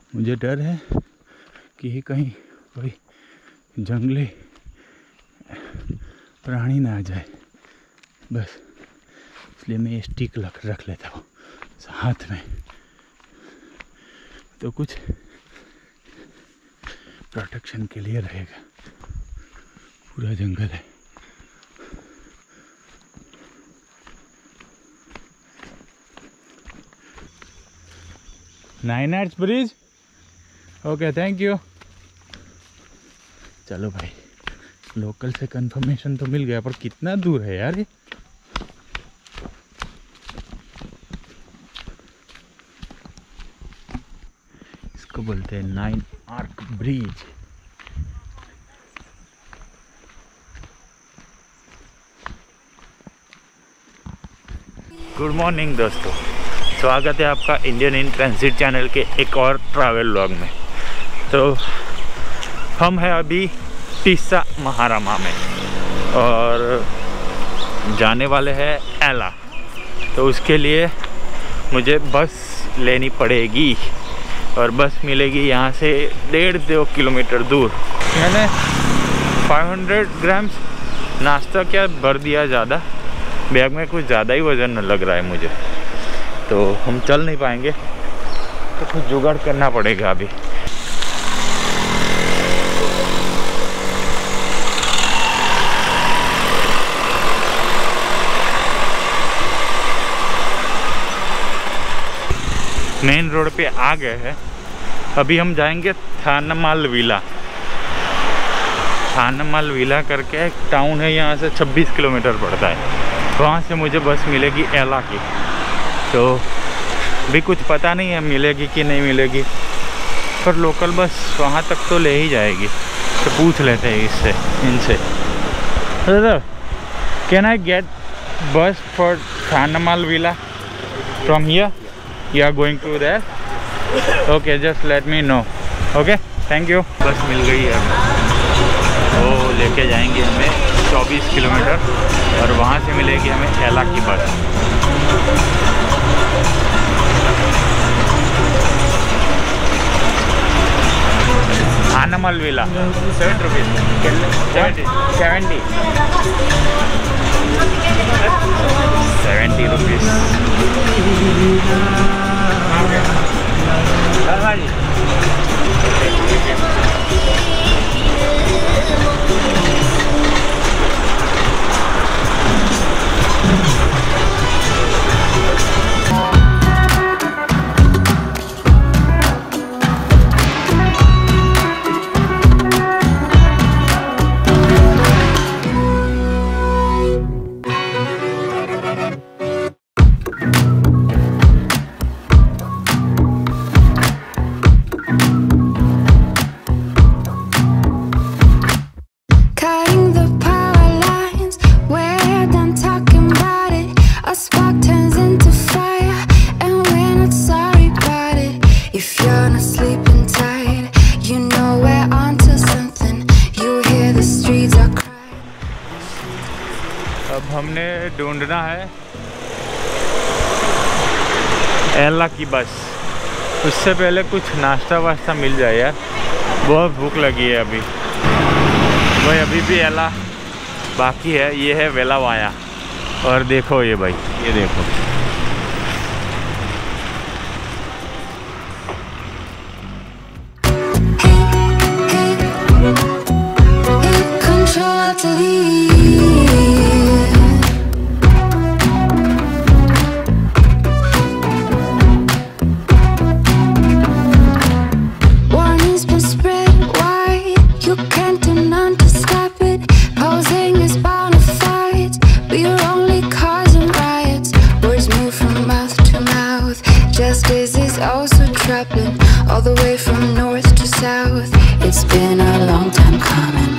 मुझे डर है कि कहीं कोई जंगली प्राणी ना आ जाए, बस इसलिए मैं ये स्टिक रख लेता हूँ हाथ में, तो कुछ प्रोटेक्शन के लिए रहेगा। पूरा जंगल है। Nine arch bridge, okay thank you. चलो भाई, लोकल से कंफर्मेशन तो मिल गया, पर कितना दूर है यार ये। इसको बोलते हैं 9 आर्क ब्रिज। गुड मॉर्निंग दोस्तों, स्वागत है आपका इंडियन इन ट्रांजिट चैनल के एक और ट्रैवल व्लॉग में। तो हम हैं अभी टीसा महारामा में और जाने वाले हैं एला। तो उसके लिए मुझे बस लेनी पड़ेगी और बस मिलेगी यहाँ से 1.5-2 किलोमीटर दूर। मैंने 500 ग्राम्स नाश्ता क्या भर दिया ज़्यादा, बैग में कुछ ज़्यादा ही वज़न लग रहा है मुझे, तो हम चल नहीं पाएंगे, तो कुछ जुगाड़ करना पड़ेगा अभी। मेन रोड पे आ गए हैं। अभी हम जाएंगे थानमाल विला। थानमाल विला करके एक टाउन है, यहाँ से 26 किलोमीटर पड़ता है। वहाँ से मुझे बस मिलेगी एला की। तो भी कुछ पता नहीं है मिलेगी कि नहीं मिलेगी, पर लोकल बस वहाँ तक तो ले ही जाएगी। तो पूछ लेते हैं इनसे। Can I get bus for Thanamalvila from here? You are going to there? Okay, just let me know. Okay, thank you. Bus मिल गई है, वो लेके जाएंगे हमें 24 किलोमीटर और वहाँ से मिलेगी हमें एला की bus. Thanamalvila 7 rupees 70 rupees. अब हमने ढूंढना है एला की बस। उससे पहले कुछ नाश्ता वास्ता मिल जाए यार, बहुत भूख लगी है अभी। भाई अभी भी एला बाकी है। ये है वेलावाया और देखो ये भाई, ये देखो all the way from north to south. It's been a long time coming.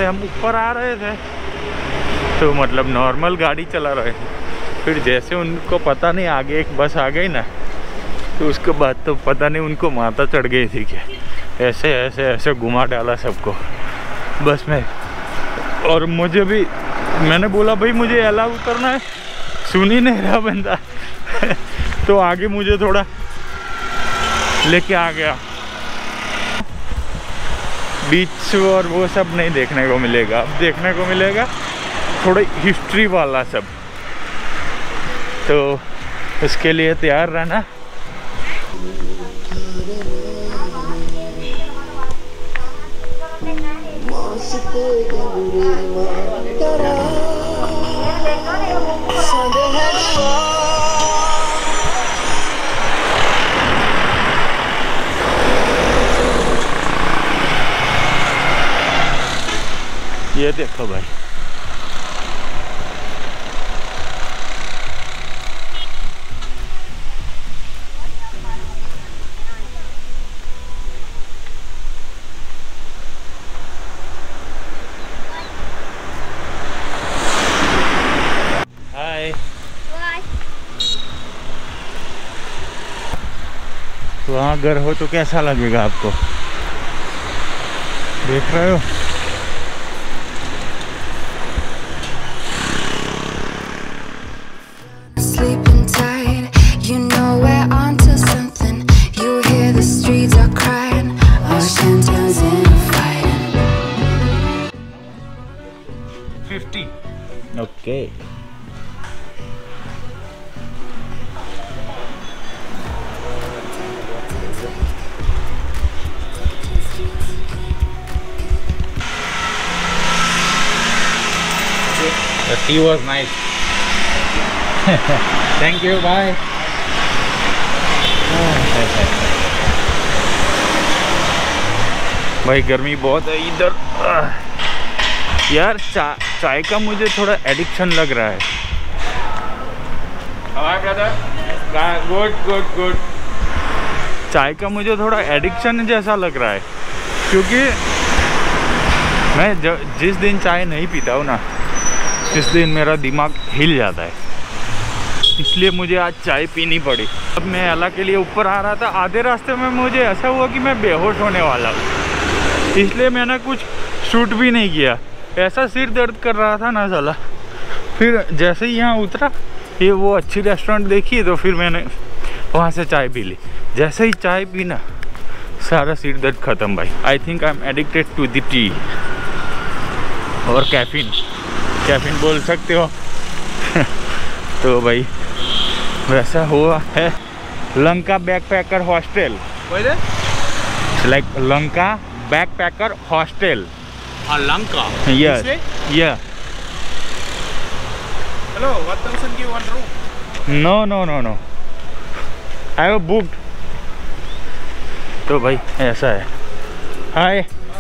जैसे हम ऊपर आ रहे थे तो मतलब नॉर्मल गाड़ी चला रहे थे, फिर जैसे उनको पता नहीं आगे एक बस आ गई ना, तो उसके बाद तो पता नहीं उनको माता चढ़ गई थी क्या, ऐसे ऐसे ऐसे घुमा डाला सबको बस में। और मुझे भी, मैंने बोला भाई मुझे अलाउ करना है, सुन ही नहीं रहा बंदा तो आगे मुझे थोड़ा लेके आ गया। बीच और वो सब नहीं देखने को मिलेगा, अब देखने को मिलेगा थोड़ा हिस्ट्री वाला सब, तो उसके लिए तैयार रहना। ये देखो भाई, हाय। वहाँ अगर हो तो कैसा लगेगा आपको, देख रहे हो? Sleeping tight, you know we're onto something. You hear the streets are crying, ocean turns into fighting. 50. Okay. The tea was nice. Thank you, bye. भाई गर्मी बहुत है इधर यार। चाय का मुझे थोड़ा एडिक्शन लग रहा है। Good good good. चाय का मुझे थोड़ा एडिक्शन जैसा लग रहा है, क्योंकि मैं जिस दिन चाय नहीं पीता हूँ ना, इस दिन मेरा दिमाग हिल जाता है, इसलिए मुझे आज चाय पीनी पड़ी। अब मैं अला के लिए ऊपर आ रहा था, आधे रास्ते में मुझे ऐसा हुआ कि मैं बेहोश होने वाला हूँ, इसलिए मैंने कुछ शूट भी नहीं किया। ऐसा सिर दर्द कर रहा था ना साला। फिर जैसे ही यहाँ उतरा, ये वो अच्छी रेस्टोरेंट देखी, तो फिर मैंने वहाँ से चाय पी ली। जैसे ही चाय पी ना, सारा सिर दर्द ख़त्म भाई। I think I am addicted to the tea और कैफीन बोल सकते हो तो भाई वैसा हुआ है। Lanka backpacker hostel, like Lanka backpacker hostel. Lanka. Yeah. Yeah. Hello, what person give one room? No. I have booked. तो भाई ऐसा है। हाय।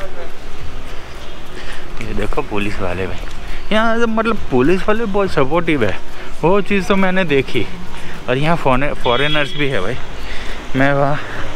ये देखो पुलिस वाले भाई, यहाँ मतलब पुलिस वाले बहुत सपोर्टिव है, वो चीज़ तो मैंने देखी। और यहाँ फॉरेनर्स भी है भाई। मैं वहाँ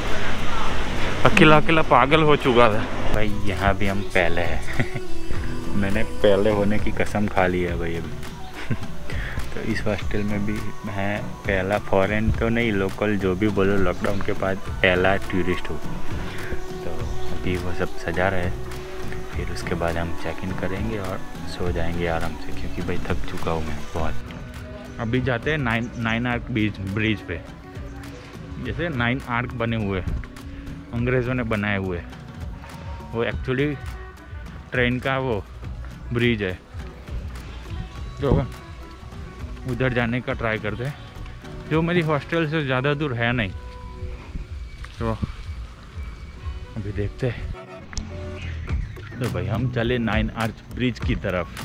अकेला पागल हो चुका था भाई। यहाँ भी हम पहले हैं मैंने पहले होने की कसम खा ली है भाई अभी तो इस हॉस्टल में भी है पहला, फॉरेन तो नहीं, लोकल जो भी बोलो, लॉकडाउन के बाद पहला टूरिस्ट हो। तो अभी वो सब सजा रहे हैं, फिर उसके बाद हम चेक इन करेंगे और सो जाएंगे आराम से, क्योंकि भाई थक चुका हूँ मैं बहुत। अभी जाते हैं नाइन आर्क ब्रिज पे। जैसे 9 आर्क बने हुए अंग्रेज़ों ने बनाए हुए, वो एक्चुअली ट्रेन का वो ब्रिज है। तो उधर जाने का ट्राई करते हैं, जो मेरी हॉस्टल से ज़्यादा दूर है नहीं। तो अभी देखते हैं। तो भाई हम चले 9 आर्क ब्रिज की तरफ।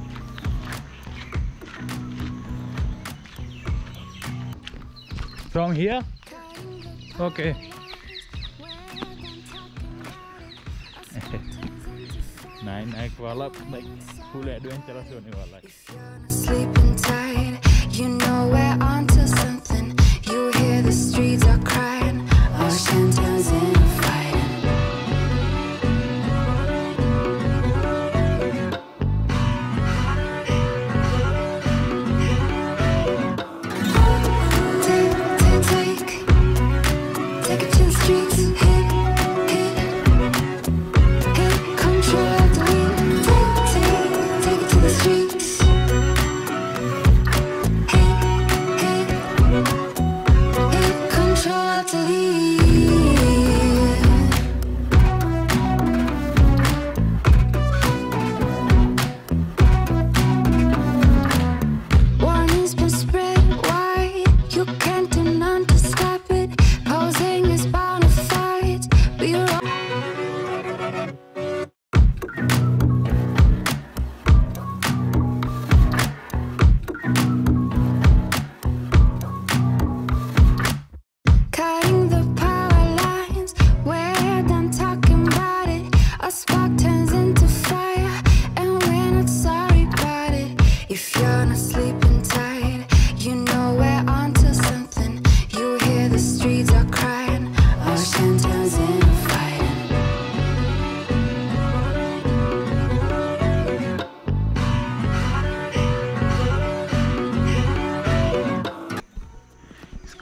From here okay. 9 आर्क वाला फुल एडवेंचरस होने वाला है। Sleeping tight, you know we're onto something. You hear the streets are crying, ocean turns into fighting.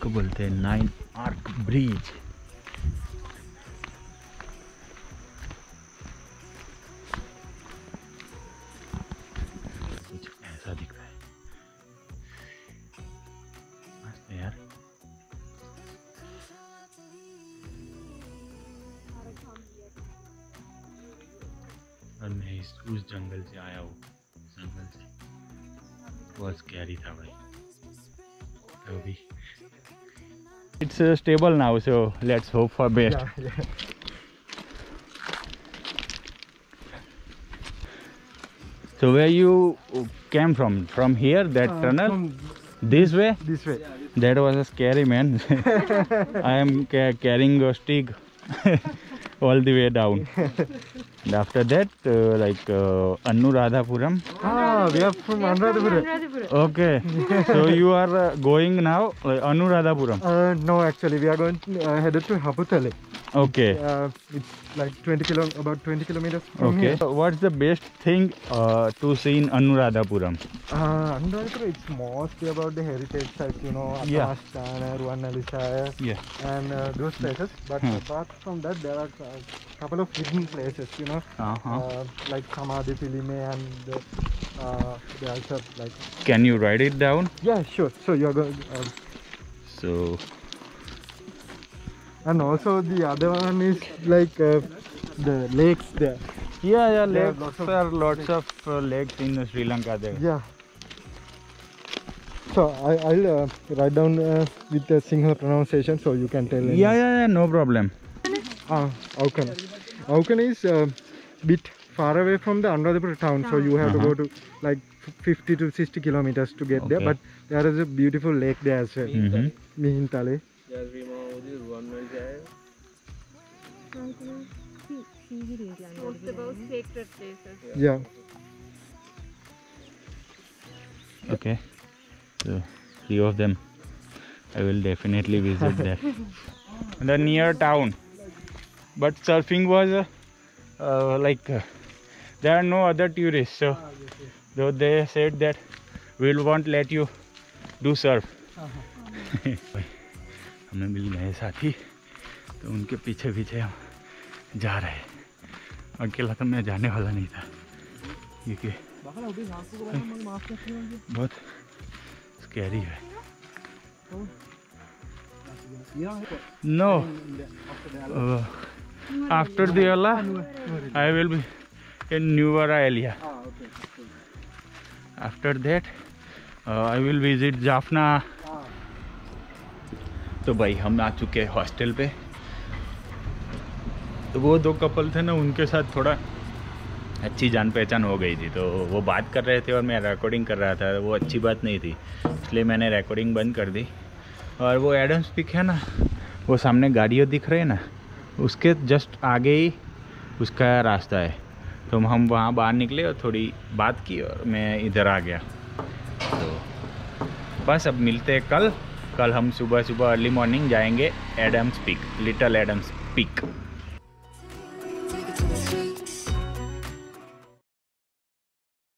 इसको बोलते हैं 9 आर्क ब्रिज। कुछ ऐसा दिख रहा है मस्त है यार। और मैं उस जंगल से आया हूँ, जंगल से बहुत स्कैरी था भाई। तो भी it's stable now, so let's hope for best. Yeah. So where you came from? From here, that tunnel? From This way? this way. That was a scary, man. I am carrying a stick all the way down. And after that, Anuradhapuram. We are from Anuradhapuram. Okay. So you are going now Anuradhapuram. No, actually, we are going headed to Haputale. Okay. It's like about 20 kilometers from Okay. here. So what's the best thing to see in Anuradhapuram? Anuradhapuram, it's mostly about the heritage sites, you know, Yeah. Athamashana, Ruvanalisaya, Yeah. and those places. But apart from that, there are a couple of hidden places, you know, like Samadhi Pilime, and they also like. Can you write it down? Yeah, sure. So you're going. So And also the other one is like the lakes there. yeah, There are lakes lots of are lots of lakes in Sri Lanka there. Yeah. So I'll write down with the Sinhala pronunciation so you can tell. Yeah, no problem. Aukan. Aukan is a bit far away from the Anuradhapura town, so you have to go to like 50 to 60 kilometers to get there. Okay. But there is a beautiful lake there as well. Mihintale. Most about sacred places. Yeah. Okay. So few of them I will definitely visit there. The near town. But surfing was there are no other tourists, so though they said that we won't let you do surf. हमें मिल गए साथी, तो उनके पीछे पीछे हम जा रहे हैं। अकेला तो मैं जाने वाला नहीं था क्योंकि बहुत स्कैरी है। No, after the Alla, I will be in Nuwara area. After that, I will visit Jaffna. तो भाई हम आ चुके हैं हॉस्टल पे। तो वो दो कपल थे ना, उनके साथ थोड़ा अच्छी जान पहचान हो गई थी, तो वो बात कर रहे थे और मैं रिकॉर्डिंग कर रहा था। वो अच्छी बात नहीं थी, इसलिए मैंने रिकॉर्डिंग बंद कर दी। और वो एडम्स पीक है ना, वो सामने गाड़ियाँ दिख रहे हैं ना, उसके जस्ट आगे ही उसका रास्ता है। तो हम वहाँ बाहर निकले और थोड़ी बात की और मैं इधर आ गया। तो बस अब मिलते हैं कल हम सुबह अर्ली मॉर्निंग जाएंगे Adam's Peak, little Adam's peak.